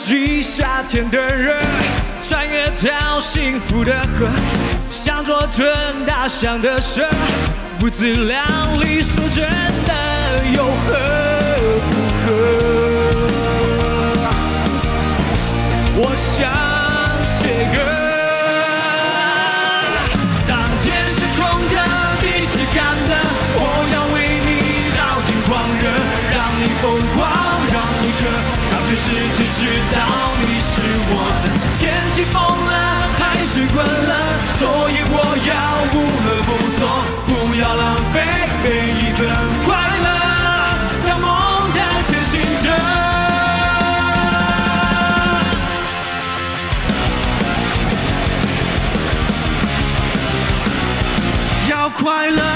起夏天的热，穿越到幸福的河，想做吞大象的蛇，不自量力，说真的又何不可？我想写歌，当天是空的，地是干的，我要为你倒进狂热，让你疯狂，让你渴，让全世界知道你是我的。天气疯了，海水滚了，所以我要无乐不作，不要浪费每一分快乐，当梦的前行者。快乐，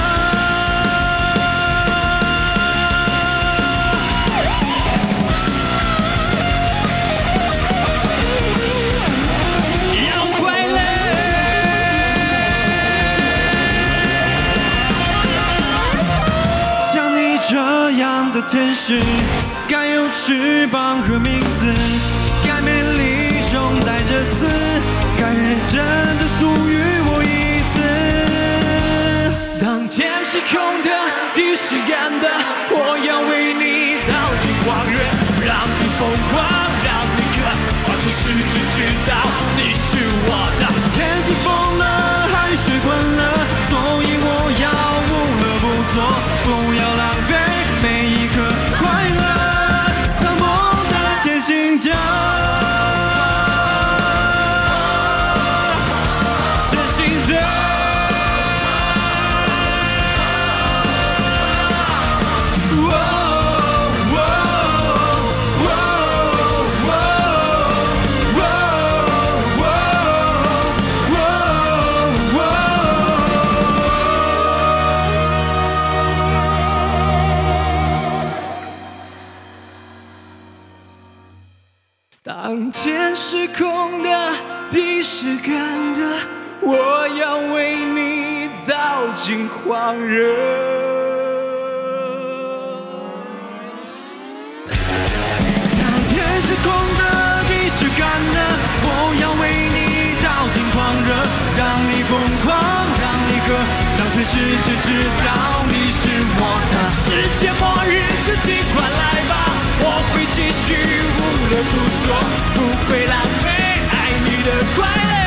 要快乐。像你这样的天使，该有翅膀和名字，该美丽中带着刺，该认真的属于我一次。当天是空的，地是干的，我要为你倒进狂热，让你疯狂，让你渴，让全世界知道你是我的。天气疯了，海水滚了，所以我要无乐不作，不要浪费每一刻快乐，当梦的天行者。当天是空的，地是干的，我要为你倒进狂热。当天是空的，地是干的，我要为你倒进狂热，让你疯狂，让你渴，让全世界知道你是我的。世界末日就尽管来吧，我会继续无乐不作，不会浪费爱你的快乐。